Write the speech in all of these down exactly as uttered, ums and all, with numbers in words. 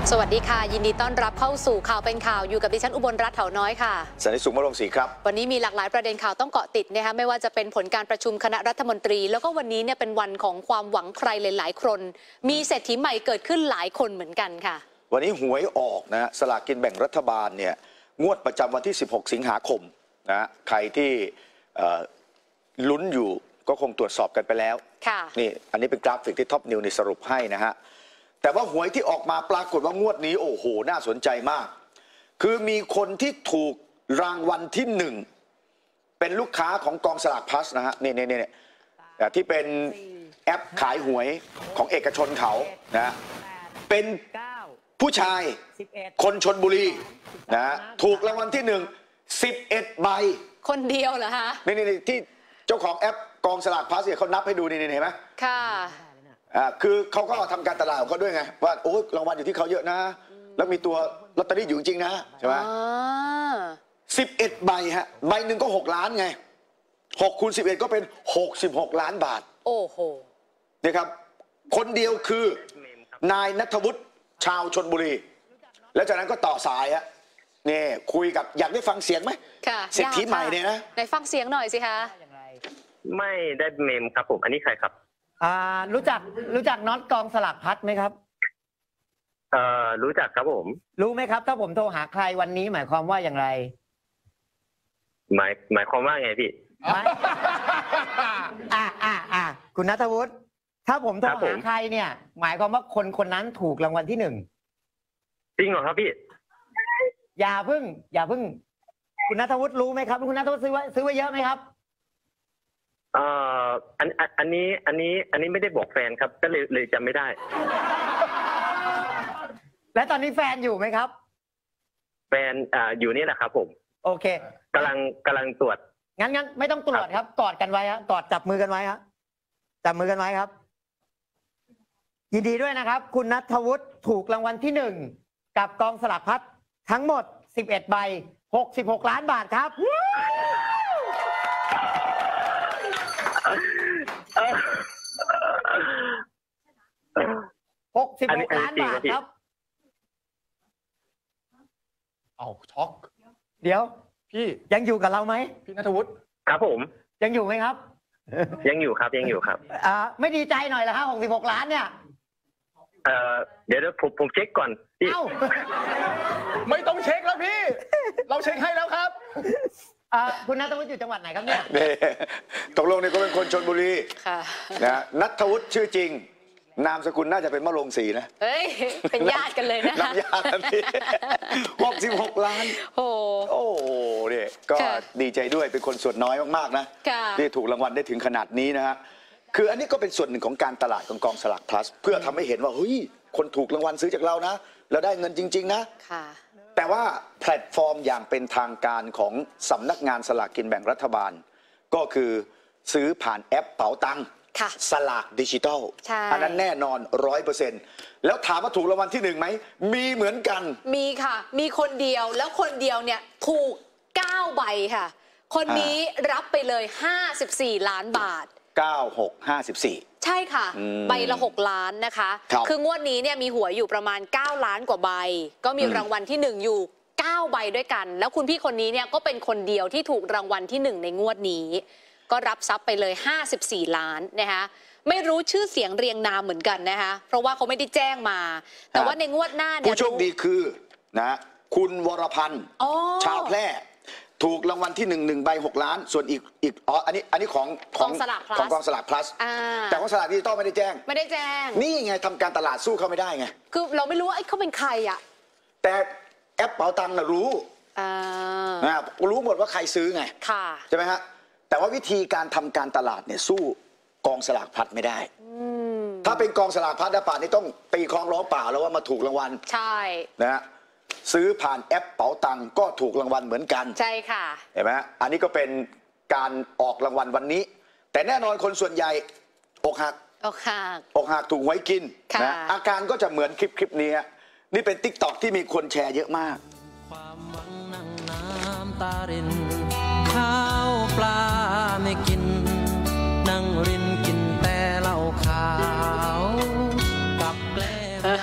สวัสดีค่ะยินดีต้อนรับเข้าสู่ข่าวเป็นข่าวอยู่กับดิฉันอุบลรัตน์เถาน้อยค่ะสันติสุขมะรงศรีครับวันนี้มีหลากหลายประเด็นข่าวต้องเกาะติดนะคะไม่ว่าจะเป็นผลการประชุมคณะรัฐมนตรีแล้วก็วันนี้เนี่ยเป็นวันของความหวังใครหลายๆคนมีเศรษฐีใหม่เกิดขึ้นหลายคนเหมือนกันค่ะวันนี้หวยออกนะสลากกินแบ่งรัฐบาลเนี่ยงวดประจำวันที่สิบหกสิงหาคมนะใครที่ลุ้นอยู่ก็คงตรวจสอบกันไปแล้วนี่อันนี้เป็นกราฟิกที่ท็อปนิวในสรุปให้นะฮะแต่ว่าหวยที่ออกมาปรากฏว่างวดนี้โอ้โหน่าสนใจมากคือมีคนที่ถูกรางวัลที่หนึ่งเป็นลูกค้าของกองสลากพลัสนะฮะนี่นี่นี่ที่เป็นแอปขายหวยของเอกชนเขานะเป็นผู้ชายคนชลบุรีนะถูกรางวัลที่หนึ่งสิบเอ็ดใบคนเดียวเหรอฮะนี่นี่ที่เจ้าของแอปกองสลากพลัสเนี่ยเขานับให้ดูนี่เห็นไหมค่ะอ่าคือเขาก็ทำการตลาดของเขาด้วยไงว่าโอ้รางวัลอยู่ที่เขาเยอะนะแล้วมีตัวลอตเตอรี่อยู่จริงนะใช่ไหมสิบเอ็ดใบฮะใบหนึ่งก็หกล้านไงหกคูณสิบเอ็ดก็เป็นหกสิบหกล้านบาทโอ้โหนี่ครับคนเดียวคือนายณัฐวุฒิชาวชลบุรีแล้วจากนั้นก็ต่อสายฮะนี่คุยกับอยากได้ฟังเสียงไหมค่ะเศรษฐีใหม่เนี่ยนะไหนฟังเสียงหน่อยสิคะไม่ได้เมมครับผมอันนี้ใครครับอ่ารู้จักรู้จักน็อตกองสลักพัดไหมครับเอ่อรู้จักครับผมรู้ไหมครับถ้าผมโทรหาใครวันนี้หมายความว่าอย่างไรหมายหมายความว่าไงพี่อ่าอ่าอ่าคุณณัฐวุฒิถ้าผมโทรหาใครเนี่ยหมายความว่าคนคนนั้นถูกรางวัลที่หนึ่งจริงเหรอครับพี่อย่าเพิ่งอย่าเพิ่งคุณณัฐวุฒิรู้ไหมครับคุณณัฐวุฒิซื้อไว้ซื้อไว้เยอะไหมครับเอ่ออันอันนี้อันนี้อันนี้ไม่ได้บอกแฟนครับก็เลยเลยจำไม่ได้และตอนนี้แฟนอยู่ไหมครับแฟนอ่าอยู่นี่แหละครับผมโอเคกำลังกำลังตรวจงั้นงั้นไม่ต้องตรวจครับกอดกันไว้ครับกอดจับมือกันไว้ครับจับมือกันไว้ครับยินดีด้วยนะครับคุณณัฐวุฒิถูกรางวัลที่หนึ่งกับกองสลากพลัสทั้งหมดสิบเอ็ดใบหกสิบหกล้านบาทครับหกสิบหกล้านบาทครับเอาช็อกเดี๋ยวพี่ยังอยู่กับเราไหมพี่ณัฐวุฒิครับผมยังอยู่ไหมครับยังอยู่ครับยังอยู่ครับอ่าไม่ดีใจหน่อยเหรอฮะหกสิบหกล้านเนี่ยเอ่อเดี๋ยวผมผมเช็คก่อนพี่ไม่ต้องเช็คแล้วพี่เราเช็คให้แล้วครับคุณณัฐวุฒิอยู่จังหวัดไหนครับเนี่ยตกลงเนี่ยก็เป็นคนชลบุรีนะณัฐวุฒิชื่อจริงนามสกุลน่าจะเป็นมะรงศรีนะเฮ้ยเป็นญาติกันเลยนะนับญาติกันพี่หกสิบหกล้านโอ้โอ้เนี่ยก็ดีใจด้วยเป็นคนส่วนน้อยมากๆนะที่ถูกรางวัลได้ถึงขนาดนี้นะฮะคืออันนี้ก็เป็นส่วนหนึ่งของการตลาดของกองสลากพลัสเพื่อทำให้เห็นว่าเฮ้ยคนถูกรางวัลซื้อจากเรานะเราได้เงินจริงๆนะแต่ว่าแพลตฟอร์มอย่างเป็นทางการของสำนักงานสลากกินแบ่งรัฐบาลก็คือซื้อผ่านแอปเป๋าตังค์สลากดิจิทัลอันนั้นแน่นอนร้อยเปอร์เซ็นต์แล้วถามว่าถูกรางวัลที่หนึ่งไหมมีเหมือนกันมีค่ะมีคนเดียวแล้วคนเดียวเนี่ยถูกเก้าใบค่ะคนนี้รับไปเลยห้าสิบสี่ล้านบาทเก้า หก ห้าสิบสี่ใช่ค่ะใบละหกล้านนะคะคืองวดนี้เนี่ยมีหัวอยู่ประมาณเก้าล้านกว่าใบก็มีรางวัลที่หนึ่งอยู่เก้าใบด้วยกันแล้วคุณพี่คนนี้เนี่ยก็เป็นคนเดียวที่ถูกรางวัลที่หนึ่งในงวดนี้ก็รับทรัพย์ไปเลยห้าสิบสี่ล้านนะคะไม่รู้ชื่อเสียงเรียงนามเหมือนกันนะคะเพราะว่าเขาไม่ได้แจ้งมาแต่ว่าในงวดหน้าเนี่ยผู้โชคดีคือนะคุณวรพันธ์ชาวแพร่ถูกรางวัลที่หนึ่งหนึ่งใบหกล้านส่วนอีกอีกอ๋ออันนี้อันนี้ของของของกองสลากพลัสแต่ของสลากดิจิตอลไม่ได้แจ้งไม่ได้แจ้งนี่ไงทำการตลาดสู้เขาไม่ได้ไงคือเราไม่รู้ว่าเขาเป็นใครอ่ะแต่แอปเป๋าตังค์น่ะรู้นะรู้หมดว่าใครซื้อไงใช่ไหมฮะแต่ว่าวิธีการทำการตลาดเนี่ยสู้กองสลากพลัสไม่ได้ถ้าเป็นกองสลากพลัสป่านนี้ต้องตีคล้องร้องเปล่าแล้วว่ามาถูกรางวัลใช่นะฮะซื้อผ่านแอปเป๋าตังค์ก็ถูกรางวัลเหมือนกันใช่ค่ะเห็นไหมอันนี้ก็เป็นการออกรางวัลวันนี้แต่แน่นอนคนส่วนใหญ่อกหักอกหักอกหักถูกหวยกินนะอาการก็จะเหมือนคลิปคลิปนี้นี่เป็น ติ๊กต็อก ที่มีคนแชร์เยอะมากความหวังนั่งน้ำตารินข้าวปลาไม่กินนั่งรินกินแต่เหล้าขาวกับแกล้ม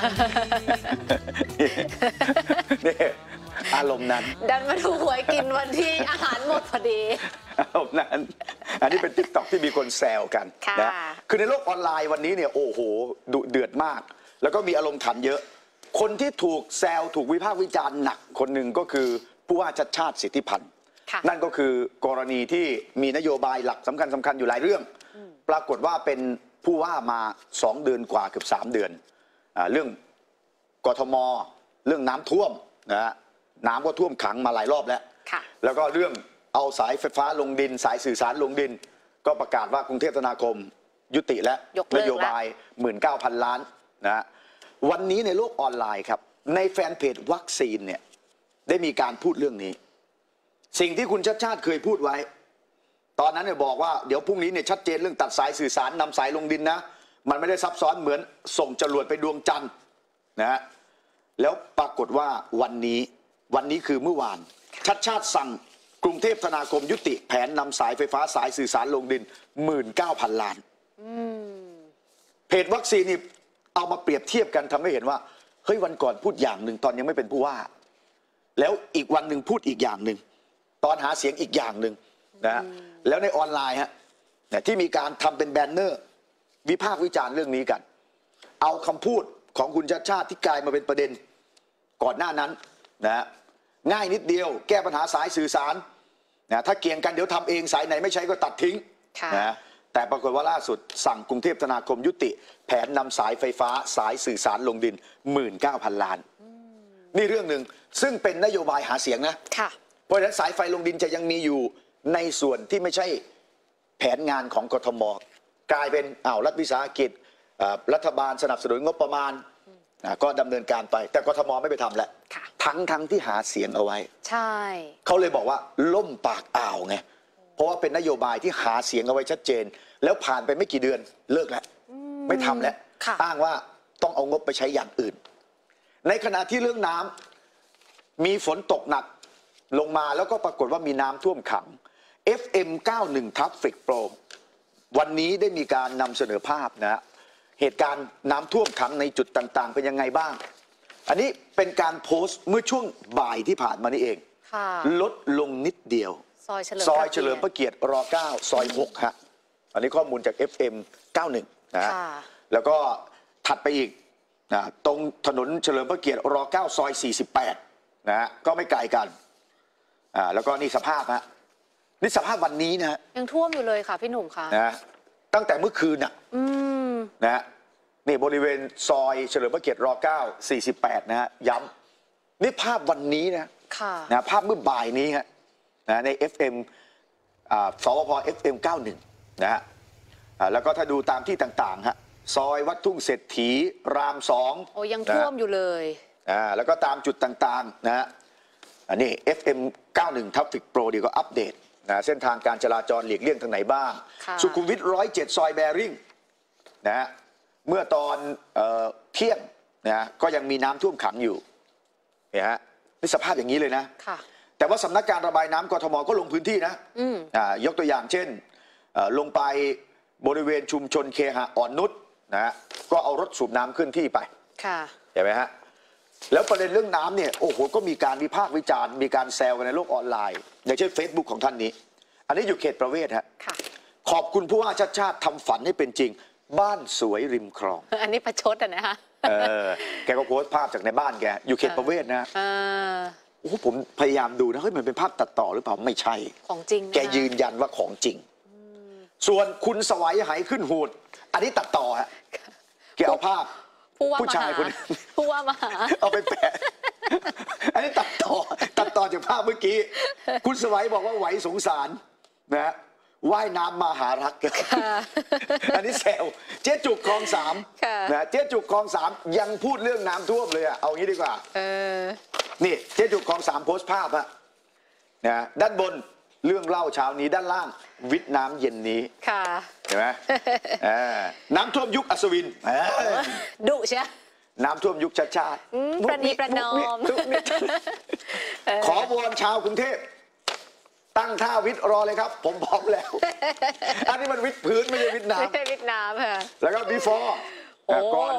นี่อารมณ์นั้นดันมาถูกหวยกินวันที่อาหารหมดพอดีอารมณ์นั้นอันนี้เป็นติ๊กต็อกที่มีคนแซวกันนะคือในโลกออนไลน์วันนี้เนี่ยโอ้โหดุเดือดมากแล้วก็มีอารมณ์ขันเยอะคนที่ถูกแซวถูกวิพากษ์วิจารณ์หนักคนหนึ่งก็คือผู้ว่าชัดชาติสิทธิพันธ์นั่นก็คือกรณีที่มีนโยบายหลักสำคัญสำคัญอยู่หลายเรื่องปรากฏว่าเป็นผู้ว่ามาสองเดือนกว่าเกือบสามเดือนเรื่องกทมเรื่องน้ำท่วมนะฮะน้ำก็ท่วมขังมาหลายรอบแล้วแล้วก็เรื่องเอาสายไฟฟ้าลงดินสายสื่อสารลงดินก็ประกาศว่ากรุงเทพธนาคมยุติและนโยบาย หนึ่งหมื่นเก้าพัน ล้านนะวันนี้ในโลกออนไลน์ครับในแฟนเพจวัคซีนเนี่ยได้มีการพูดเรื่องนี้สิ่งที่คุณชัดชาติเคยพูดไว้ตอนนั้นเนี่ยบอกว่าเดี๋ยวพรุ่งนี้เนี่ยชัดเจนเรื่องตัดสายสื่อสารนำสายลงดินนะมันไม่ได้ซับซ้อนเหมือนส่งจรวดไปดวงจันทร์นะฮะแล้วปรากฏว่าวันนี้วันนี้คือเมื่อวานชัดชาติสั่งกรุงเทพธนาคมยุติแผนนำสายไฟฟ้าสายสื่อสารลงดิน หนึ่งหมื่นเก้าพัน ล้านเพจวัคซีนนี่เอามาเปรียบเทียบกันทำให้เห็นว่าเฮ้ยวันก่อนพูดอย่างหนึ่งตอนยังไม่เป็นผู้ว่าแล้วอีกวันหนึ่งพูดอีกอย่างหนึ่งตอนหาเสียงอีกอย่างหนึ่งนะแล้วในออนไลน์ฮะที่มีการทำเป็นแบนเนอร์วิพากษ์วิจารณ์เรื่องนี้กันเอาคำพูดของคุณชัดชาติที่กลายมาเป็นประเด็นก่อนหน้านั้นนะง่ายนิดเดียวแก้ปัญหาสายสื่อสารนะถ้าเกี่ยงกันเดี๋ยวทำเองสายไหนไม่ใช้ก็ตัดทิ้งนะแต่ปรากฏว่าล่าสุดสั่งกรุงเทพธนาคมยุติแผนนำสายไฟฟ้าสายสื่อสารลงดิน หนึ่งหมื่นเก้าพัน ล้านนี่เรื่องหนึ่งซึ่งเป็นนโยบายหาเสียงนะเพราะฉะนั้นสายไฟลงดินจะยังมีอยู่ในส่วนที่ไม่ใช่แผนงานของกทมกลายเป็นอ้าวรัฐวิสาหกิจรัฐบาลสนับสนุนงบประมาณก็ดำเนินการไปแต่กทมไม่ไปทำแล้วทั้งทั้งที่หาเสียงเอาไว้ใช่เขาเลยบอกว่าล่มปากอ่าวไงเพราะว่าเป็นนโยบายที่หาเสียงเอาไว้ชัดเจนแล้วผ่านไปไม่กี่เดือนเลิกแล้วไม่ทำแล้วอ้างว่าต้องเอางบไปใช้อย่างอื่นในขณะที่เรื่องน้ำมีฝนตกหนักลงมาแล้วก็ปรากฏว่ามีน้ำท่วมขัง เอฟ เอ็ม เก้าสิบเอ็ด Traffic Pro วันนี้ได้มีการนำเสนอภาพนะเหตุการณ์น้ำท่วมขังในจุดต่างๆเป็นยังไงบ้างอันนี้เป็นการโพสต์เมื่อช่วงบ่ายที่ผ่านมานี่เองลดลงนิดเดียวซอยเฉลิมซอยเฉลิมพระเกียรติรเก้าซอยหกฮะอันนี้ข้อมูลจาก เอฟ เอ็ม เก้าสิบเอ็ด นะฮะแล้วก็ถัดไปอีกนะตรงถนนเฉลิมพระเกียรติรเก้าซอยสี่สิบแปดนะฮะก็ไม่ไกลกันอ่าแล้วก็นี่สภาพฮะนี่สภาพวันนี้นะฮะยังท่วมอยู่เลยค่ะพี่หนุ่มค่ะนะตั้งแต่เมื่อคืนน่ะนะฮะนี่บริเวณซอยเฉลิมพระเกียรติรเก้าสี่สิบแปดนะฮะย้ำนี่ภาพวันนี้นะนะภาพเมื่อบ่ายนี้ฮะนะใน เอฟ เอ็ม อ่าสวพ เอฟ เอ็ม เก้าสิบเอ็ด นะฮะแล้วก็ถ้าดูตามที่ต่างๆฮะซอยวัดทุ่งเศรษฐีรามสองโอ้ยังท่วมอยู่เลยอ่าแล้วก็ตามจุดต่างๆนะฮะอันนี้ เอฟ เอ็ม เก้าสิบเอ็ด Traffic Pro ดีก็อัปเดตนะเส้นทางการจราจรหลีกเลี่ยงทางไหนบ้างสุขุมวิทร้อยเจ็ดซอยแบริ่งนะฮะเมื่อตอนเอ่อเที่ยงนะก็ยังมีน้ำท่วมขังอยู่เนี่ยฮะนี่สภาพอย่างนี้เลยนะแต่ว่าสำนักการระบายน้ำกทมก็ลงพื้นที่นะอ่ายกตัวอย่างเช่นลงไปบริเวณชุมชนเคหะอ่อนนุชนะฮะก็เอารถสูบน้ำขึ้นที่ไปเห็นไหมฮะแล้วประเด็นเรื่องน้ำเนี่ยโอ้โหก็มีการวิพากษ์วิจารณ์มีการแซวกันในโลกออนไลน์อย่างเช่น Facebook ของท่านนี้อันนี้อยู่เขตประเวศฮะขอบคุณผู้ว่าชัดชาติทำฝันให้เป็นจริงบ้านสวยริมคลองอันนี้ประชดอ่ะนะฮะเออแกก็โพสต์ภาพจากในบ้านแกอยู่เขตประเวศนะโอ้ผมพยายามดูนะเฮ้ยมันเป็นภาพตัดต่อหรือเปล่าไม่ใช่ของจริงแกยืนยันว่าของจริงส่วนคุณสวัยไหขึ้นหูดอันนี้ตัดต่อฮะแกเอาภาพผู้ชายคนผู้ว่ามาหาเอาไปแปะอันนี้ตัดต่อตัดต่อจากภาพเมื่อกี้คุณสวัยบอกว่าไหวสงสารนะว่ายน้ำมาหารักอันนี้แซวเจ๊จุกคลองสามนะเจ๊จุกคลองสามยังพูดเรื่องน้ำท่วมเลยอะเอางี้ดีกว่านี่เจ๊จุกคลองสามโพสต์ภาพอะนะด้านบนเรื่องเล่าเช้านี้ด้านล่างวิทย์น้ำเย็นนี้เห็นไหมน้ำท่วมยุคอัศวินดุใช่น้ำท่วมยุคชาติชาติประนีประนอมขอวอนชาวกรุงเทพตั้งท่าวิทย์รอเลยครับผมพร้อมแล้วอันนี้มันวิทย์พื้นไม่ใช่วิทย์น้ำไม่ใช่วิทย์น้ำค่ะแล้วก็ before ก่อน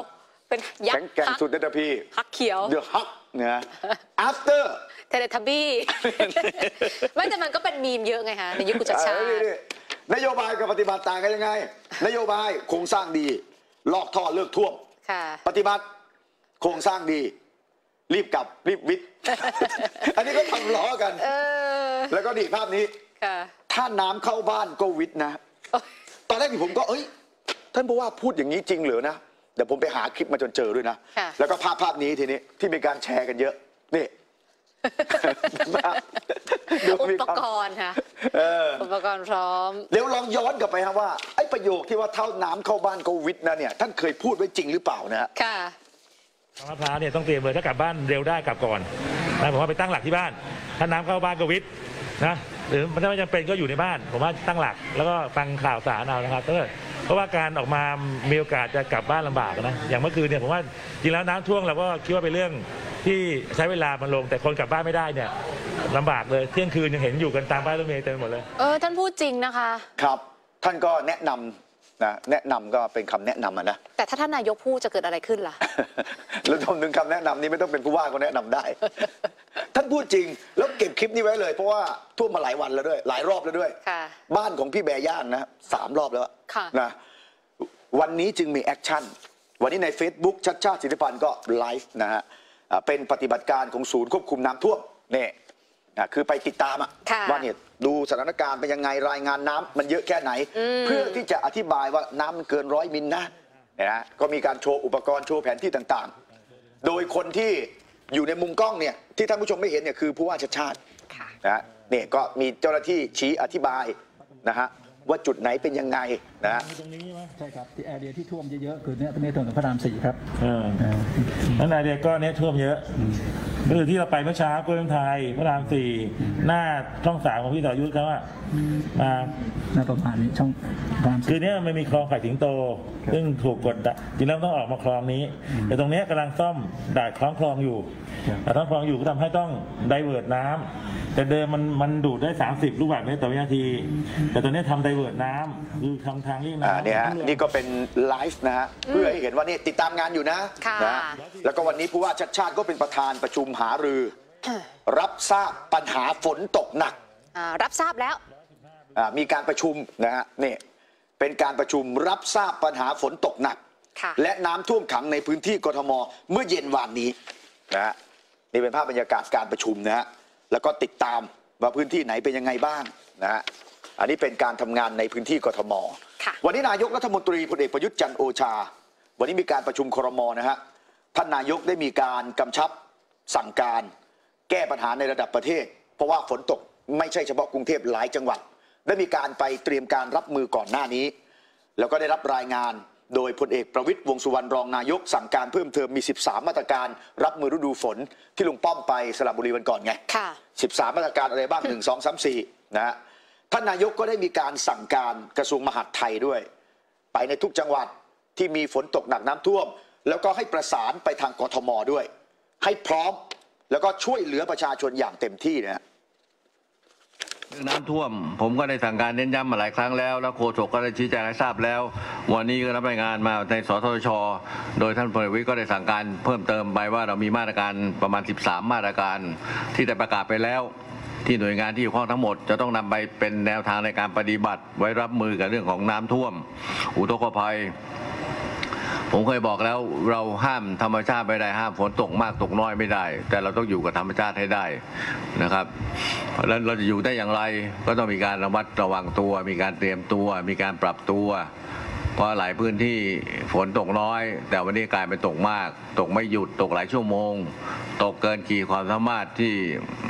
เป็นยักษ์แกงสุดนะพี่ฮักเขียวเดอะฮักนะ after เทเลทับบี้ ไม่แต่มันก็เป็นมีมเยอะไงคะในยุคกุชาชาตินโยบายกับปฏิบัติต่างกันยังไงนโยบายโครงสร้างดีลอกท่อเลิกท่วมปฏิบัติโครงสร้างดีรีบกลับรีบวิทย์ อันนี้ก็ทำล้อกันแล้วก็นี่ภาพนี้ถ้าน้ำเข้าบ้านก็วิทย์นะตอนแรกที่ผมก็เอ้ยท่านผู้ว่าพูดอย่างนี้จริงเหรอนะเดี๋ยวผมไปหาคลิปมาจนเจอด้วยนะแล้วก็ภาพภาพนี้ทีนี้ที่มีการแชร์กันเยอะนี่อุปกรณ์ค่ะอุปกรณ์พร้อมเดี๋ยวลองย้อนกลับไปครับว่าไอ้ประโยคที่ว่าเท่าน้ำเข้าบ้านก็วิทย์นะเนี่ยท่านเคยพูดไว้จริงหรือเปล่านะค่ะมะพร้าวเนี่ยต้องเตรียมเลยถ้ากลับบ้านเร็วได้กลับก่อนนะผมว่าไปตั้งหลักที่บ้านถ้าน้ำเข้าบ้านก็วิทย์นะหรือมันถ้าไม่จำเป็นก็อยู่ในบ้านผมว่าตั้งหลักแล้วก็ฟังข่าวสารเอานะครับเพราะว่าการออกมามีโอกาสจะกลับบ้านลำบากนะอย่างเมื่อคืนเนี่ยผมว่าจริงแล้วน้ำท่วมเราก็คิดว่าเป็นเรื่องที่ใช้เวลามันลงแต่คนกลับบ้านไม่ได้เนี่ยลำบากเลยเที่ยงคืนยังเห็นอยู่กันตามป้ายรถเมล์เต็มไปหมดเลยเออท่านพูดจริงนะคะครับท่านก็แนะนำนะแนะนำก็เป็นคำแนะนำนะแต่ถ้าท่านนายกพูดจะเกิดอะไรขึ้นล่ะแล้วทำหนึ่งคำแนะนำนี้ไม่ต้องเป็นผู้ว่าก็แนะนำได้ ท่านพูดจริงแล้วเก็บคลิปนี้ไว้เลยเพราะว่าท่วมมาหลายวันแล้วด้วยหลายรอบแล้วด้วยบ้านของพี่แบย่างนะสามรอบแล้วนะวันนี้จึงมีแอคชั่นวันนี้ใน Facebook ชัดชาติสิทธิพันธ์ก็ไลฟ์นะฮะเป็นปฏิบัติการของศูนย์ควบคุมน้ำท่วมเนี่ยคือไปติดตามว่าเนี่ยดูสถานการณ์เป็นยังไงรายงานน้ำมันเยอะแค่ไหนเพื่อที่จะอธิบายว่าน้ำมันเกินร้อยมิลนะเนี่ยนะก็มีการโชว์อุปกรณ์โชว์แผนที่ต่างๆโดยคนที่อยู่ในมุมกล้องเนี่ยที่ท่านผู้ชมไม่เห็นเนี่ยคือผู้ว่าชัดชาตินะเนี่ยก็มีเจ้าหน้าที่ชี้อธิบายนะฮะว่าจุดไหนเป็นยังไงนะฮะตรงนี้ไหมใช่ครับที่แอเรียที่ท่วมเยอะๆคือเนี่ยเป็นในถนนพระรามสี่ครับเออนั่นแอเรียก็เนี่ยท่วมเยอะก็คือที่เราไปเมื่อเช้ากล้วยน้ำไทยพระรามสี่หน้าช่องสามของพี่ต่อยุทธเขาอะมาหน้าประมาณนี้ช่องคือเนี้ยมันมีคลองไข่สิงโตซึ่งถูกกดจริงแล้วต้องออกมาคลองนี้แต่ตรงนี้กำลังซ่อมด่านคล้องคลองอยู่แต่ท้องคลองอยู่ก็ทำให้ต้องไดเวิร์ตน้ำแต่เดิมมันมันดูดได้สามสิบลูกบาศก์เมตรต่อวินาทีแต่ตัวนี้ทำไดเวิร์ตน้ำคือทำทางเลี่ยงน้ำเนี่ยนี่ก็เป็นไลฟ์นะฮะเพื่อให้เห็นว่านี่ติดตามงานอยู่นะนะแล้วก็วันนี้ผู้ว่าชัดชาติก็เป็นประธานประชุมหารือรับทราบปัญหาฝนตกหนักรับทราบแล้วมีการประชุมนะฮะนี่เป็นการประชุมรับทราบปัญหาฝนตกหนักและน้ำท่วมขังในพื้นที่กทมเมื่อเย็นวานนี้นะฮะนี่เป็นภาพบรรยากาศการประชุมนะฮะแล้วก็ติดตามว่าพื้นที่ไหนเป็นยังไงบ้างนะฮะอันนี้เป็นการทำงานในพื้นที่กทมวันนี้นายกรัฐมนตรีพลเอกประยุทธ์จันทร์โอชาวันนี้มีการประชุมครม.นะฮะท่านนายกได้มีการกำชับสั่งการแก้ปัญหาในระดับประเทศเพราะว่าฝนตกไม่ใช่เฉพาะกรุงเทพหลายจังหวัดได้มีการไปเตรียมการรับมือก่อนหน้านี้แล้วก็ได้รับรายงานโดยพลเอกประวิตรวงษ์สุวรรณรองนายกสั่งการเพิ่มเติมมีสิบสามมาตรการรับมือฤดูฝนที่ลุงป้อมไปสระบุรีวันก่อนไงสิบสามมาตรการอะไรบ้างหนึ่ง สอง สาม สี่นะฮะท่านนายกก็ได้มีการสั่งการกระทรวงมหาดไทยด้วยไปในทุกจังหวัดที่มีฝนตกหนักน้ำท่วมแล้วก็ให้ประสานไปทางกทมด้วยให้พร้อมแล้วก็ช่วยเหลือประชาชนอย่างเต็มที่นะเรื่องน้ำท่วมผมก็ได้สั่งการเน้นย้ำมาหลายครั้งแล้วแล้วโฆษกก็ได้ชี้แจงให้ทราบแล้ววันนี้ก็รับรายงานมาในสทช.โดยท่านพลเอกประวิตรก็ได้สั่งการเพิ่มเติมไปว่าเรามีมาตรการประมาณสิบสามมาตรการที่ได้ประกาศไปแล้วที่หน่วยงานที่เกี่ยวข้องทั้งหมดจะต้องนำไปเป็นแนวทางในการปฏิบัติไว้รับมือกับเรื่องของน้ำท่วมอุทกภัยผมเคยบอกแล้วเราห้ามธรรมชาติไม่ได้ห้ามฝนตกมากตกน้อยไม่ได้แต่เราต้องอยู่กับธรรมชาติให้ได้นะครับแล้วเราจะอยู่ได้อย่างไรก็ต้องมีการระมัดระวังตัวมีการเตรียมตัวมีการปรับตัวเพราะหลายพื้นที่ฝนตกน้อยแต่วันนี้กลายเป็นตกมากตกไม่หยุดตกหลายชั่วโมงตกเกินขีดความสามารถที่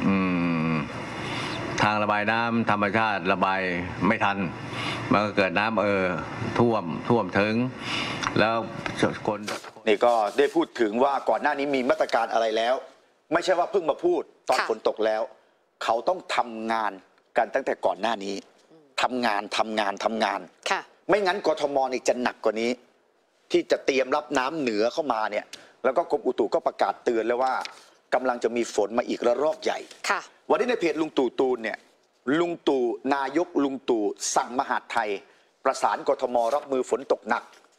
ทางระบายน้ำธรรมชาติระบายไม่ทันมันก็เกิดน้ำเออท่วมท่วมถึงแล้วคนนี่ก็ได้พูดถึงว่าก่อนหน้านี้มีมาตรการอะไรแล้วไม่ใช่ว่าเพิ่งมาพูดตอนฝนตกแล้วเขาต้องทำงานกันตั้งแต่ก่อนหน้านี้ทำงานทำงานทำงานไม่งั้นกทมนี่จะหนักกว่านี้ที่จะเตรียมรับน้ำเหนือเข้ามาเนี่ยแล้วก็กรมอุตุก็ประกาศเตือนแล้วว่ากำลังจะมีฝนมาอีกระลอกใหญ่วันนี้ในเพจลุงตู่ตูนเนี่ยลุงตู่นายกลุงตู่สั่งมหาดไทยประสานกทมรับมือฝนตกหนัก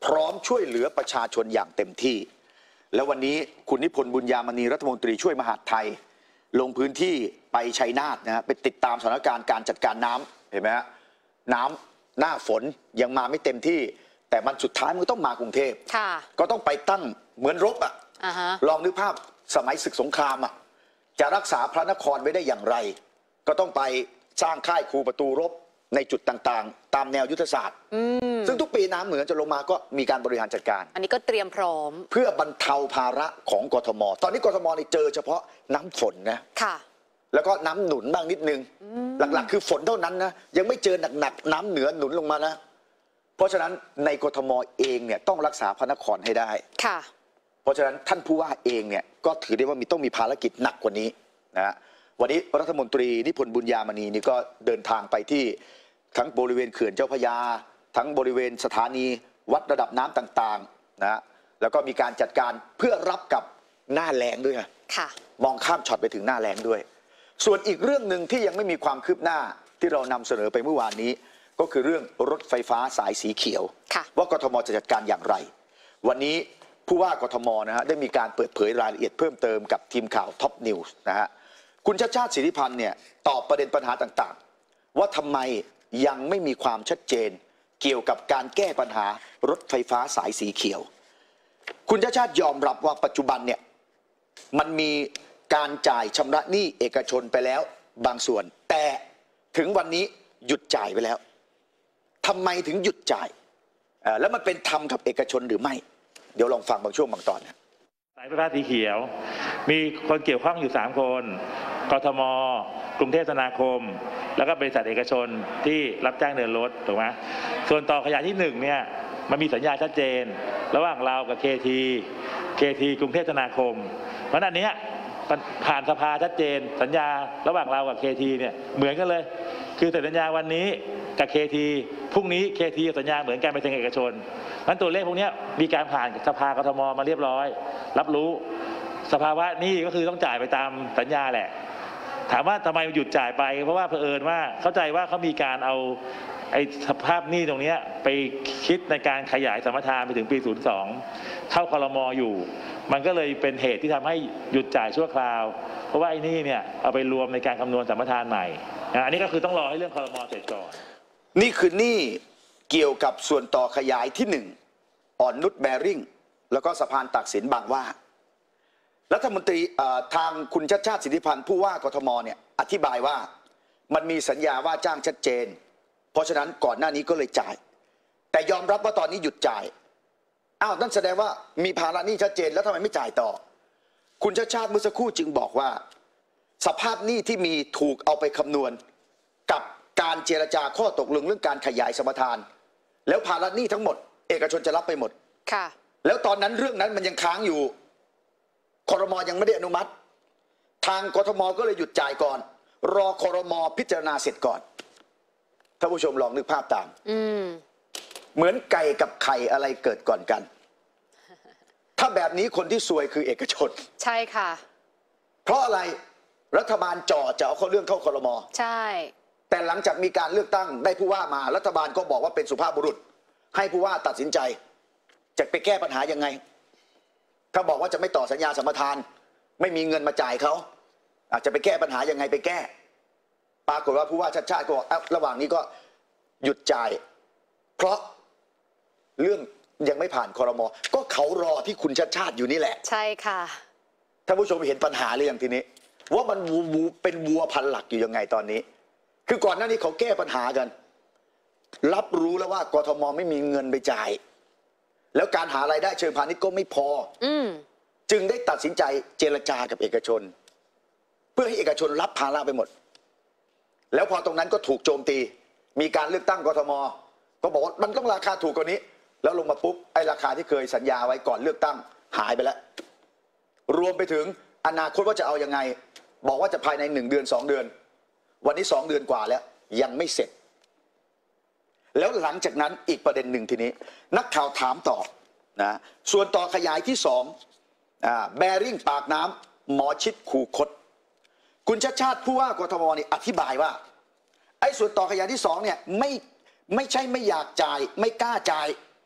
พร้อมช่วยเหลือประชาชนอย่างเต็มที่แล้ววันนี้คุณนิพนธ์บุญญามณีรัฐมนตรีช่วยมหาดไทยลงพื้นที่ไปชัยนาทนะฮะไปติดตามสถานการณ์การจัดการน้ำเห็นไหมฮะน้ำหน้าฝนยังมาไม่เต็มที่แต่มันสุดท้ายมันก็ต้องมากรุงเทพก็ต้องไปตั้งเหมือนรบอ่ะ uh-huh. ลองนึกภาพสมัยศึกสงครามอ่ะจะรักษาพระนครไว้ได้อย่างไรก็ต้องไปสร้างค่ายคูประตูรบในจุดต่างๆตามแนวยุทธศาสตร์ซึ่งทุกปีน้ำเหนือจะลงมาก็มีการบริหารจัดการอันนี้ก็เตรียมพร้อมเพื่อบรรเทาภาระของกทมตอนนี้กทมนี่เจอเฉพาะน้ำฝนนะค่ะแล้วก็น้ำหนุนบ้างนิดนึงหลักๆคือฝนเท่านั้นนะยังไม่เจอหนักๆน้ำเหนือหนุนลงมานะเพราะฉะนั้นในกทมเองเนี่ยต้องรักษาพระนครให้ได้ค่ะเพราะฉะนั้นท่านผู้ว่าเองเนี่ยก็ถือได้ว่ามีต้องมีภารกิจหนักกว่านี้นะวันนี้รัฐมนตรีนิพนธ์บุญญามณีนี่ก็เดินทางไปที่ทั้งบริเวณเขื่อนเจ้าพระยาทั้งบริเวณสถานีวัดระดับน้ำต่างๆนะแล้วก็มีการจัดการเพื่อรับกับหน้าแล้งด้วยค่ะมองข้ามช็อตไปถึงหน้าแล้งด้วยส่วนอีกเรื่องหนึ่งที่ยังไม่มีความคืบหน้าที่เรานำเสนอไปเมื่อวานนี้ก็คือเรื่องรถไฟฟ้าสายสีเขียวว่ากทมจะจัดการอย่างไรวันนี้ผู้ว่ากทมนะฮะได้มีการเปิดเผยรายละเอียดเพิ่มเติมกับทีมข่าวท็อปนิวส์นะฮะคุณชัชชาติสิทธิพันธ์เนี่ยตอบประเด็นปัญหาต่างๆว่าทำไมยังไม่มีความชัดเจนเกี่ยวกับการแก้ปัญหารถไฟฟ้าสายสีเขียวคุณชัชชาติยอมรับว่าปัจจุบันเนี่ยมันมีการจ่ายชำระหนี้เอกชนไปแล้วบางส่วนแต่ถึงวันนี้หยุดจ่ายไปแล้วทำไมถึงหยุดจ่ายแล้วมันเป็นธรรมกับเอกชนหรือไม่เดี๋ยวลองฟังบางช่วงบางตอนนะสายไฟฟ้าสีเขียวมีคนเกี่ยวข้องอยู่สามคนกทมกรุงเทพธนาคมแล้วก็บริษัทเอกชนที่รับจ้างเดินรถถูกไหมส่วนต่อขยายที่หนึ่งเนี่ยมันมีสัญญาชัดเจนระหว่างเรากับ เค ที เค ที กรุงเทพธนาคมเพราะนั้นเนี้ยผ่านสภาชัดเจนสัญญาระหว่างเรากับ เค ที เนี่ยเหมือนกันเลยคือสัญญาวันนี้กับ เค ที พรุ่งนี้ เค ที สัญญาเหมือนกันไปทางเอกชนนั้นตัวเลขพวกนี้มีการผ่านสภากทมมาเรียบร้อยรับรู้สภาวะนี่ก็คือต้องจ่ายไปตามสัญญาแหละถามว่าทำไมหยุดจ่ายไปเพราะว่าเผอิญว่าเข้าใจว่าเขามีการเอาไอ้สภาพหนี้ตรงนี้ไปคิดในการขยายสัมปทานไปถึงปีศูนย์สองเข้าครม.อยู่มันก็เลยเป็นเหตุที่ทำให้หยุดจ่ายชั่วคราวเพราะว่าไอ้นี่เนี่ยเอาไปรวมในการคำนวณสัมปทานใหม่อันนี้ก็คือต้องรอให้เรื่องครม.เสร็จก่อนนี่คือหนี้เกี่ยวกับส่วนต่อขยายที่หนึ่งอ่อนนุชแบริ่งแล้วก็สะพานตากสินบางว่ารัฐมนตรีทางคุณชัชชาติสิทธิพันธ์ผู้ว่ากทมเนี่ยอธิบายว่ามันมีสัญญาว่าจ้างชัดเจนเพราะฉะนั้นก่อนหน้านี้ก็เลยจ่ายแต่ยอมรับว่าตอนนี้หยุดจ่ายอ้าวนั่นแสดงว่ามีภาระหนี้ชัดเจนแล้วทำไมไม่จ่ายต่อคุณชัชชาติเมื่อสักครู่จึงบอกว่าสภาพหนี้ที่มีถูกเอาไปคำนวณกับการเจรจาข้อตกลงเรื่องการขยายสัมปทานแล้วภาระหนี้ทั้งหมดเอกชนจะรับไปหมดค่ะแล้วตอนนั้นเรื่องนั้นมันยังค้างอยู่ครม.ยังไม่ได้อนุมัติทางกทม.ก็เลยหยุดจ่ายก่อนรอครม.พิจารณาเสร็จก่อนท่านผู้ชมลองนึกภาพตามเหมือนไก่กับไข่อะไรเกิดก่อนกันถ้าแบบนี้คนที่ซวยคือเอกชนใช่ค่ะเพราะอะไรรัฐบาลจ่อจะเอาเข้าเรื่องเข้าครม. ใช่แต่หลังจากมีการเลือกตั้งได้ผู้ว่ามารัฐบาลก็บอกว่าเป็นสุภาพบุรุษให้ผู้ว่าตัดสินใจจะไปแก้ปัญหายังไงถ้าบอกว่าจะไม่ต่อสัญญาสัมปทานไม่มีเงินมาจ่ายเขาอาจจะไปแก้ปัญหายังไงไปแก้ปรากฏว่าผู้ว่าชัดชาติก็บอกระหว่างนี้ก็หยุดจ่ายเพราะเรื่องยังไม่ผ่านครม.ก็เขารอที่คุณชัดชาติอยู่นี่แหละใช่ค่ะท่านผู้ชมเห็นปัญหาหรือยังทีนี้ว่ามันวูเป็นวัวพันหลักอยู่ยังไงตอนนี้คือก่อนหน้านี้เขาแก้ปัญหากันรับรู้แล้วว่ากทม.ไม่มีเงินไปจ่ายแล้วการหารายได้เชิงพาณิชย์ก็ไม่พออืจึงได้ตัดสินใจเจรจากับเอกชนเพื่อให้เอกชนรับภาระไปหมดแล้วพอตรงนั้นก็ถูกโจมตีมีการเลือกตั้งกทม.ก็บอกว่ามันต้องราคาถูกกว่านี้แล้วลงมาปุ๊บไอ้ราคาที่เคยสัญญาไว้ก่อนเลือกตั้งหายไปแล้วรวมไปถึงอนาคตว่าจะเอายังไงบอกว่าจะภายในหนึ่งเดือนสองเดือนวันนี้สองเดือนกว่าแล้วยังไม่เสร็จแล้วหลังจากนั้นอีกประเด็นหนึ่งทีนี้นักข่าวถามต่อนะส่วนต่อขยายที่สองแบริ่งปากน้ำหมอชิดคูคตคุณชัชชาติผู้ว่ากทมนี่อธิบายว่าไอ้ส่วนต่อขยายที่สองเนี่ยไม่ไม่ใช่ไม่อยากจ่ายไม่กล้าจ่าย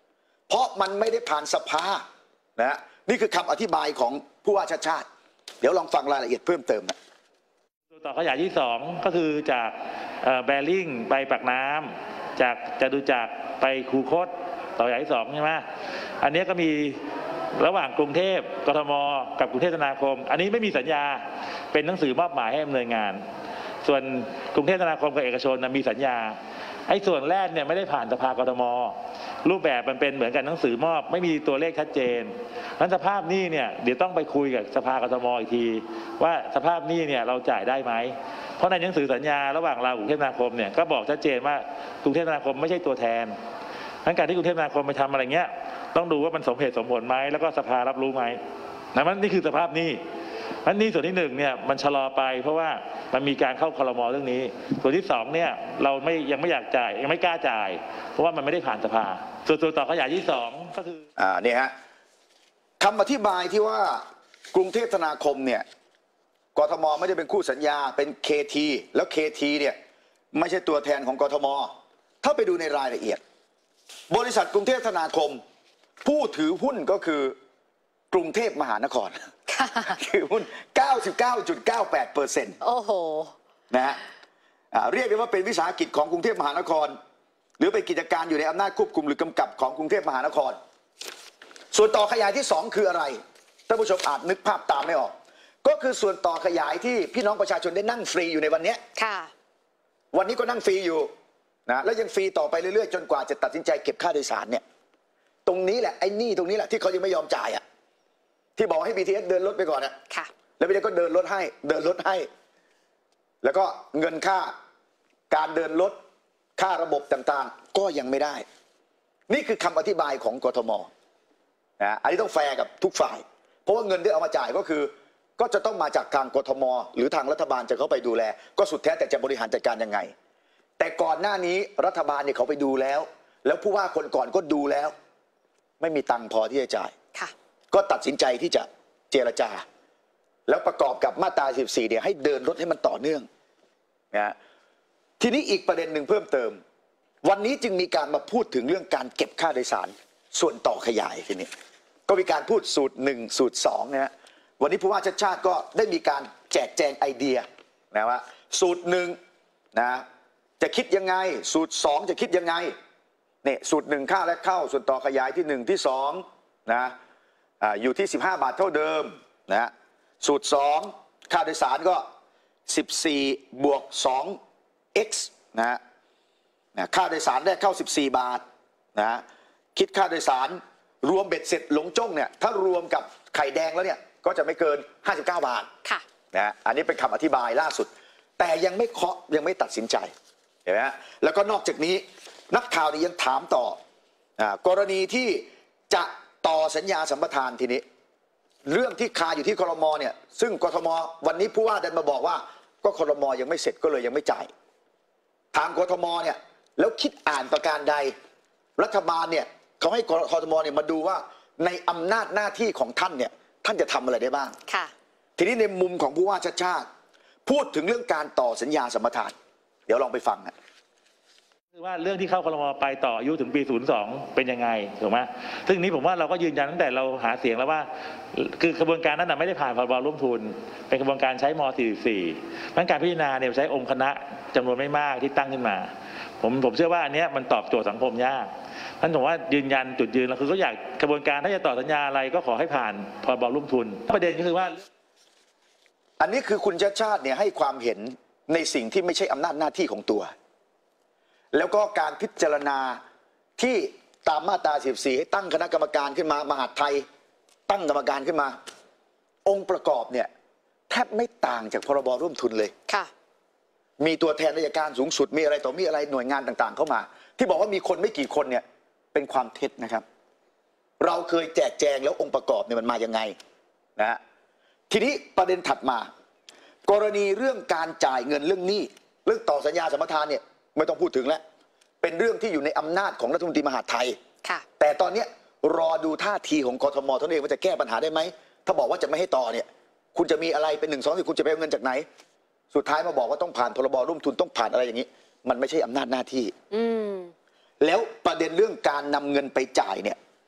เพราะมันไม่ได้ผ่านสภานะนี่คือคำอธิบายของผู้ว่าชาติชาติเดี๋ยวลองฟังรายละเอียดเพิ่มเติมนะต่อขยายที่สองก็คือจากแบริ่งไปปากน้ำจากจตุจักรไปคูคตต่อขยายที่สองใช่ไหมอันนี้ก็มีระหว่างกรุงเทพกทมกับกรุงเทพธนาคมอันนี้ไม่มีสัญญาเป็นหนังสือมอบหมายให้ดำเนินงานส่วนกรุงเทพธนาคมกับเอกชนมีสัญญาไอ้ส่วนแรกเนี่ยไม่ได้ผ่านสภากทมรูปแบบมันเป็นเหมือนกันหนังสือมอบไม่มีตัวเลขชัดเจนนั้นสภาพหนี้เนี่ยเดี๋ยวต้องไปคุยกับสภากทมอีกทีว่าสภาพหนี้เนี่ยเราจ่ายได้ไหมเพราะในหนังสือสัญญาระหว่างเรากรุงเทพธนาคมเนี่ยก็บอกชัดเจนว่ากรุงเทพธนาคมไม่ใช่ตัวแทนนั้นการที่กรุงเทพธนาคมไปทำอะไรเงี้ยต้องดูว่ามันสมเหตุสมผลไหมแล้วก็สภารับรู้ไหมนะมันนี่คือสภาพหนี้อันนี้ส่วนที่หนึ่งเนี่ยมันชะลอไปเพราะว่ามันมีการเข้าครม.เรื่องนี้ส่วนที่สองเนี่ยเราไม่ยังไม่อยากจ่ายยังไม่กล้าจ่ายเพราะว่ามันไม่ได้ผ่านสภาส่วนตัวต่อขยายที่สองก็คืออ่านี่ฮะคำอธิบายที่ว่ากรุงเทพธนาคมเนี่ยกทมไม่ได้เป็นคู่สัญญาเป็น เค ที แล้ว เค ที เนี่ยไม่ใช่ตัวแทนของกทมถ้าไปดูในรายละเอียดบริษัทกรุงเทพธนาคมผู้ถือหุ้นก็คือกรุงเทพมหานครถือหุ้น เก้าสิบเก้าจุดเก้าแปดเปอร์เซ็นต์โอ้โหนะฮะเรียกได้ว่าเป็นวิสาหกิจของกรุงเทพมหานครหรือเป็นกิจการอยู่ในอำนาจควบคุมหรือกำกับของกรุงเทพมหานครส่วนต่อขยายที่สองคืออะไรท่านผู้ชมอาจนึกภาพตามไม่ออกก็คือส่วนต่อขยายที่พี่น้องประชาชนได้นั่งฟรีอยู่ในวันนี้ค่ะวันนี้ก็นั่งฟรีอยู่นะแล้วยังฟรีต่อไปเรื่อยๆจนกว่าจะตัดสินใจเก็บค่าโดยสารเนี่ยตรงนี้แหละไอ้นี่ตรงนี้แหละที่เขายังไม่ยอมจ่ายอ่ะที่บอกให้ บี ที เอส เดินรถไปก่อนอ่ะค่ะแล้วบี ที เอส ก็เดินรถให้เดินรถให้แล้วก็เงินค่าการเดินรถค่าระบบต่างๆก็ยังไม่ได้นี่คือคำอธิบายของกทมนะอันนี้ต้องแฟร์กับทุกฝ่ายเพราะว่าเงินที่เอามาจ่ายก็คือก็จะต้องมาจากทางกทมหรือทางรัฐบาลจะเข้าไปดูแลก็สุดแท้แต่จะบริหารจัดการยังไงแต่ก่อนหน้านี้รัฐบาลเนี่ยเขาไปดูแล้วแล้วผู้ว่าคนก่อนก็ดูแล้วไม่มีตังค์พอที่จะจ่ายก็ตัดสินใจที่จะเจรจาแล้วประกอบกับมาตราสิบสี่เนี่ยให้เดินรถให้มันต่อเนื่องนะทีนี้อีกประเด็นหนึ่งเพิ่มเติมวันนี้จึงมีการมาพูดถึงเรื่องการเก็บค่าโดยสารส่วนต่อขยายทีนี้ก็มีการพูดสูตรหนึ่งสูตรสองนะฮะวันนี้ผู้ว่าชาติชาติก็ได้มีการแจกแจงไอเดียนะว่าสูตรหนึ่งนะจะคิดยังไงสูตรสองจะคิดยังไงเนี่ยสูตรหนึ่งค่าและเข้าส่วนต่อขยายที่หนึ่งที่สองนะอยู่ที่สิบห้าบาทเท่าเดิมนะสูตรสองค่าโดยสารก็สิบสี่บวกสอง x นะค่าโดยสารได้เข้าสิบสี่บาทนะคิดค่าโดยสารรวมเบ็ดเสร็จหลงจ้งเนี่ยถ้ารวมกับไข่แดงแล้วเนี่ยก็จะไม่เกินห้าสิบเก้าบาทค่ะนะอันนี้เป็นคำอธิบายล่าสุดแต่ยังไม่เคาะยังไม่ตัดสินใจเห็นไหมฮะแล้วก็นอกจากนี้นักข่าวนี่ยังถามต่อกรณีที่จะต่อสัญญาสัมปทานทีนี้เรื่องที่คาอยู่ที่ครม.เนี่ยซึ่งกทม.วันนี้ผู้ว่าเดินมาบอกว่าก็ครม.ยังไม่เสร็จก็เลยยังไม่จ่ายทางกทม.เนี่ยแล้วคิดอ่านประการใดรัฐบาลเนี่ยเขาให้กทม.เนี่ยมาดูว่าในอำนาจหน้าที่ของท่านเนี่ยท่านจะทำอะไรได้บ้างค่ะทีนี้ในมุมของผู้ว่าชาติชาติพูดถึงเรื่องการต่อสัญญาสัมปทานเดี๋ยวลองไปฟังนะคือว่าเรื่องที่เข้าครม.ไปต่ออายุถึงปีศูนย์สองเป็นยังไงถูกไหมซึ่งนี้ผมว่าเราก็ยืนยันตั้งแต่เราหาเสียงแล้วว่าคือกระบวนการนั้นไม่ได้ผ่านพรบร่วมทุนเป็นกระบวนการใช้ม.สี่สิบสี่ดังการพิจารณาเนี่ยใช้องค์คณะจำนวนไม่มากที่ตั้งขึ้นมาผมผมเชื่อว่าอันนี้มันตอบโจทย์สังคมยากท่านผมว่ายืนยันจุดยืนเราคือก็อยากกระบวนการถ้าจะต่อสัญญาอะไรก็ขอให้ผ่านพรบร่วมทุนประเด็นก็คือว่าอันนี้คือคุณชาติชาติเนี่ยให้ความเห็นในสิ่งที่ไม่ใช่อำนาจหน้าที่ของตัวแล้วก็การพิจารณาที่ตามมาตราสิบสี่ให้ตั้งคณะกรรมการขึ้นมามหาดไทยตั้งกรรมการขึ้นมาองค์ประกอบเนี่ยแทบไม่ต่างจากพรบร่วมทุนเลยค่ะมีตัวแทนราชการสูงสุดมีอะไรต่อมีอะไรหน่วยงานต่างๆเข้ามาที่บอกว่ามีคนไม่กี่คนเนี่ยเป็นความเท็จนะครับเราเคยแจกแจงแล้วองค์ประกอบเนี่ยมันมายังไงนะฮะทีนี้ประเด็นถัดมากรณีเรื่องการจ่ายเงินเรื่องหนี้เรื่องต่อสัญญาสัมปทานเนี่ยไม่ต้องพูดถึงแล้วเป็นเรื่องที่อยู่ในอำนาจของรัฐมนตรีมหาดไทยแต่ตอนนี้รอดูท่าทีของกทมเท่านั้นเองว่าจะแก้ปัญหาได้ไหมถ้าบอกว่าจะไม่ให้ต่อเนี่ยคุณจะมีอะไรเป็นหนึ่งสองสี่คุณจะไปเอาเงินจากไหนสุดท้ายมาบอกว่าต้องผ่านพรบร่วมทุนต้องผ่านอะไรอย่างนี้มันไม่ใช่อำนาจหน้าที่แล้วประเด็นเรื่องการนำเงินไปจ่ายเนี่ย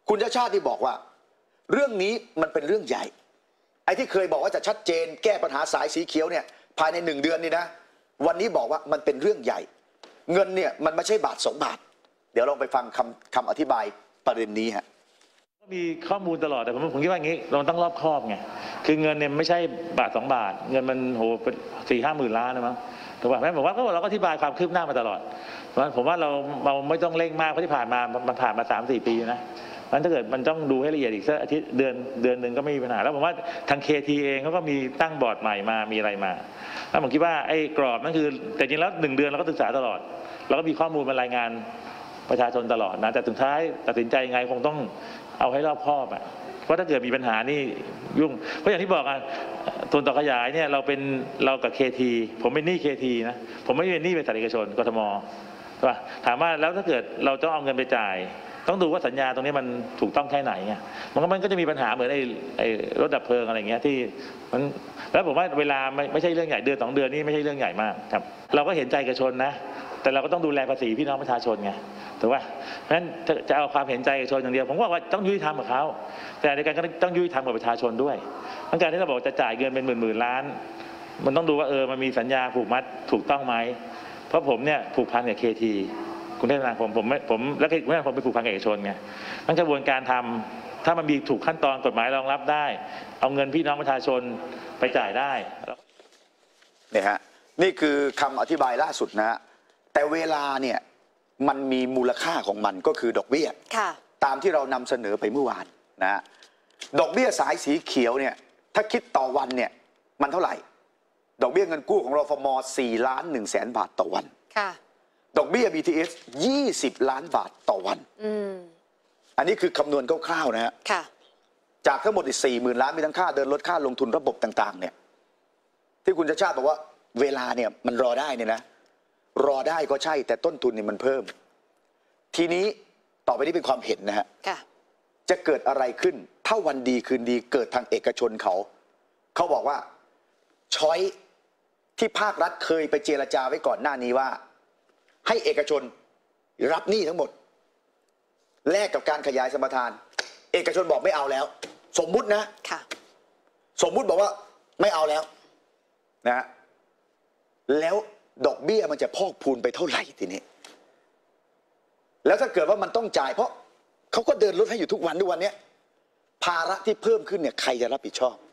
คุณชาติชาติที่บอกว่า เรื่องนี้มันเป็นเรื่องใหญ่ไอ้ที่เคยบอกว่าจะชัดเจนแก้ปัญหาสายสีเขียวเนี่ยภายในหนึ่งเดือนนี่นะวันนี้บอกว่ามันเป็นเรื่องใหญ่เงินเนี่ยมันไม่ใช่บาทสองบาทเดี๋ยวลองไปฟังคำคำอธิบายประเด็นนี้ฮะมีข้อมูลตลอดแต่ผมผมคิดว่าอย่างนี้เราต้องรอบคอบไงคือเงินเนี่ยไม่ใช่บาทสองบาทเงินมันโหเป็นสี่ห้าหมื่นล้านนะมั้งถูกป่ะแม่ผมว่าก็เราก็อธิบายความคืบหน้ามาตลอดเพราะผมว่าเราเราไม่ต้องเร่งมากเพราะที่ผ่านมามันผ่านมาสามสี่ปีนะมันถ้าเกิดมันต้องดูให้ละเอียดอีกสักอาทิตย์เดือนเดือนหนึ่งก็ไม่มีปัญหาแล้วผมว่าทาง เค ที เองเขาก็มีตั้งบอร์ดใหม่มามีอะไรมาแล้วผมคิดว่าไอ้กรอบนั่นคือแต่จริงแล้วหนึ่งเดือนเราก็ศึกษาตลอดเราก็มีข้อมูลมารายงานประชาชนตลอดนะแต่สุดท้ายตัดสินใจยังไงคงต้องเอาให้รอบคอบอ่ะเพราะถ้าเกิดมีปัญหานี่ยุ่งเพราะอย่างที่บอกอ่ะทุนต่อขยายเนี่ยเราเป็นเรากับ เค ที ผมเป็นหนี้ เค ที นะผมไม่เป็นหนี้บริษัทเอกชนกทมใช่ป่ะถามว่าแล้วถ้าเกิดเราต้องเอาเงินไปจ่ายต้องดูว่าสัญญาตรงนี้มันถูกต้องแค่ไหนไงมันก็มันก็จะมีปัญหาเหมือนไอ้ไอ้รถดับเพลิงอะไรเงี้ยที่มันแล้วผมว่าเวลาไม่ไม่ใช่เรื่องใหญ่เดือนสองเดือนนี่ไม่ใช่เรื่องใหญ่มากครับเราก็เห็นใจเอกชนนะแต่เราก็ต้องดูแลภาษีพี่น้องประชาชนไงถูกป่ะเพราะฉะนั้นจะเอาความเห็นใจเอกชนอย่างเดียวผมว่าต้องยุติธรรมกับเขาแต่ในการก็ต้องยุติธรรมกับประชาชนด้วยทั้งการที่เราบอกจะจ่ายเงินเป็นหมื่นหมื่นล้านมันต้องดูว่าเออมันมีสัญญาผูกมัดถูกต้องไหมเพราะผมเนี่ยผูกพันกับ เค ทีกรุงเทพมหานครผมผมแล้วก็ผมไปผูกพันกับเอกชนไงทั้งกระบวนการทำถ้ามันมีถูกขั้นตอนกฎหมายรองรับได้เอาเงินพี่น้องประชาชนไปจ่ายได้เนี่ยฮะนี่คือคำอธิบายล่าสุดนะฮะแต่เวลาเนี่ยมันมีมูลค่าของมันก็คือดอกเบี้ยตามที่เรานำเสนอไปเมื่อวานนะฮะดอกเบี้ยสายสีเขียวเนี่ยถ้าคิดต่อวันเนี่ยมันเท่าไหร่ดอกเบี้ยเงินกู้ของรฟมสี่ล้านหนึ่งแสนบาทต่อวันดอกเบี้ย บี ที เอส ยี่สิบล้านบาทต่อวันออันนี้คือคำนวณคร่าวๆนะฮะจากทั้งหมดอีกสี่หมื่นล้านมีทั้งค่าเดินรถค่าลงทุนระบบต่างๆเนี่ยที่คุณชาติชาติบอกว่าเวลาเนี่ยมันรอได้เนี่ยนะรอได้ก็ใช่แต่ต้นทุนเนี่ยมันเพิ่มทีนี้ต่อไปนี้เป็นความเห็นนะฮะจะเกิดอะไรขึ้นถ้าวันดีคืนดีเกิดทางเอกชนเขาเขาบอกว่าช้อยที่ภาครัฐเคยไปเจรจาไว้ก่อนหน้านี้ว่าให้เอกชนรับหนี้ทั้งหมดแลกกับการขยายสมรทานเอกชนบอกไม่เอาแล้วสมมุตินะสมมุติบอกว่าไม่เอาแล้วนะแล้วดอกเบี้ยมันจะพอกพูนไปเท่าไหร่ทีนี้แล้วถ้าเกิดว่ามันต้องจ่ายเพราะเขาก็เดินรถให้อยู่ทุกวันทุกวันนี้ภาระที่เพิ่มขึ้นเนี่ยใครจะรับผิดชอบ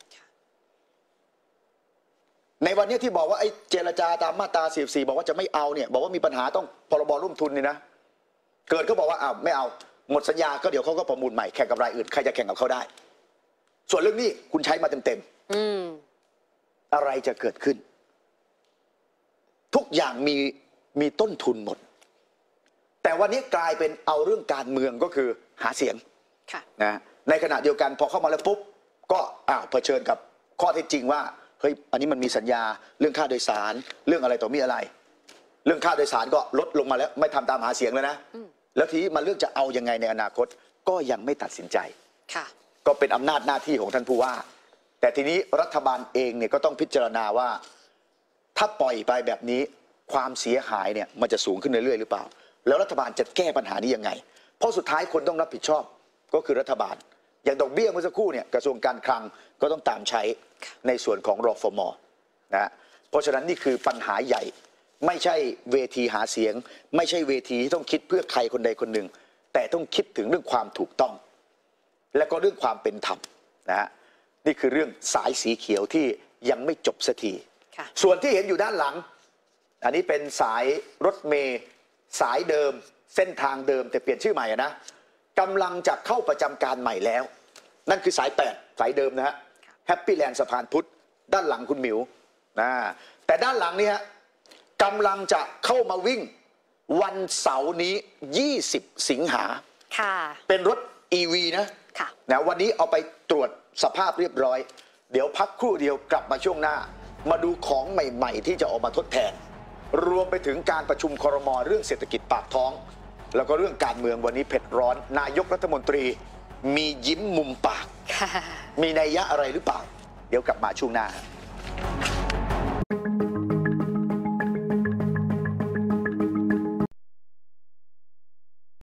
ในวันนี้ที่บอกว่าไอ้เจรจาตามมาตราสี่สิบสี่บอกว่าจะไม่เอาเนี่ยบอกว่ามีปัญหาต้องพรบร่วมทุนนี่นะเกิดเขาบอกว่าอ้าวไม่เอาหมดสัญญาก็เดี๋ยวเขาก็ประมูลใหม่แข่งกับรายอื่นใครจะแข่งกับเขาได้ส่วนเรื่องนี้คุณใช้มาเต็มๆอะไรจะเกิดขึ้นทุกอย่างมีมีต้นทุนหมดแต่วันนี้กลายเป็นเอาเรื่องการเมืองก็คือหาเสียงนะในขณะเดียวกันพอเข้ามาแล้วปุ๊บก็อ้าวเผชิญกับข้อเท็จจริงว่าเฮ้ยอันนี้มันมีสัญญาเรื่องค่าโดยสารเรื่องอะไรต่อมีอะไรเรื่องค่าโดยสารก็ลดลงมาแล้วไม่ทำตามหาเสียงแล้วนะแล้วทีนี้มาเรื่องจะเอายังไงในอนาคตก็ยังไม่ตัดสินใจก็เป็นอำนาจหน้าที่ของท่านผู้ว่าแต่ทีนี้รัฐบาลเองเนี่ยก็ต้องพิจารณาว่าถ้าปล่อยไปแบบนี้ความเสียหายเนี่ยมันจะสูงขึ้นเรื่อยๆหรือเปล่าแล้วรัฐบาลจะแก้ปัญหานี้ยังไงเพราะสุดท้ายคนต้องรับผิดชอบก็คือรัฐบาลอย่างดอกเบี้ยเมื่อสักครู่เนี่ยกระทรวงการคลังก็ต้องตามใช้ในส่วนของรฟม.นะเพราะฉะนั้นนี่คือปัญหาใหญ่ไม่ใช่เวทีหาเสียงไม่ใช่เวทีที่ต้องคิดเพื่อใครคนใดคนหนึ่งแต่ต้องคิดถึงเรื่องความถูกต้องและก็เรื่องความเป็นธรรมนะฮะนี่คือเรื่องสายสีเขียวที่ยังไม่จบสักทีส่วนที่เห็นอยู่ด้านหลังอันนี้เป็นสายรถเมล์สายเดิมเส้นทางเดิมแต่เปลี่ยนชื่อใหม่นะกำลังจะเข้าประจำการใหม่แล้วนั่นคือสายแปดสายเดิมนะฮะแฮปปี้แลนด์สะพานพุทธด้านหลังคุณหมิวนะแต่ด้านหลังนี้ฮะกำลังจะเข้ามาวิ่งวันเสาร์นี้ยี่สิบสิงหาค่ะเป็นรถ อี วี นะค่ะนะวันนี้เอาไปตรวจสภาพเรียบร้อยเดี๋ยวพักครู่เดียวกลับมาช่วงหน้ามาดูของใหม่ๆที่จะออกมาทดแทนรวมไปถึงการประชุมครม.เรื่องเศรษฐกิจปากท้องแล้วก็เรื่องการเมืองวันนี้เผ็ดร้อนนายกรัฐมนตรีมียิ้มมุมปากมีนัยยะอะไรหรือเปล่าเดี๋ยวกลับมาช่วงหน้า